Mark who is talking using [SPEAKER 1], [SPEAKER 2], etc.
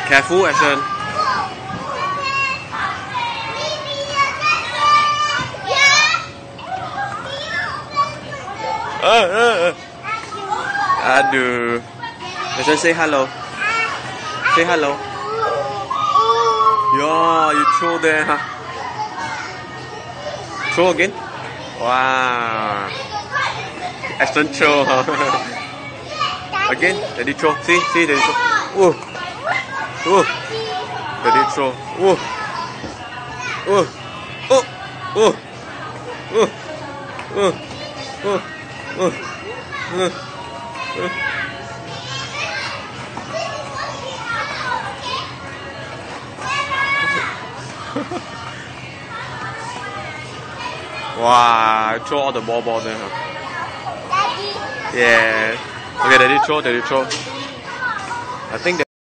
[SPEAKER 1] Careful, Ashton. Aduh. Ashton, say hello. Say hello. Yeah, you throw there, huh? Throw again. Wow. Ashton throw, huh? Again, Daddy throw. See, Daddy throw. Whoa. Whoa. Daddy throw. Whoa. Whoa. Oh. Whoa. Whoa. Whoa. Whoa. Whoa. Whoa. Wow, throw all the ball there, huh? Yeah. Okay, Daddy throw. I think that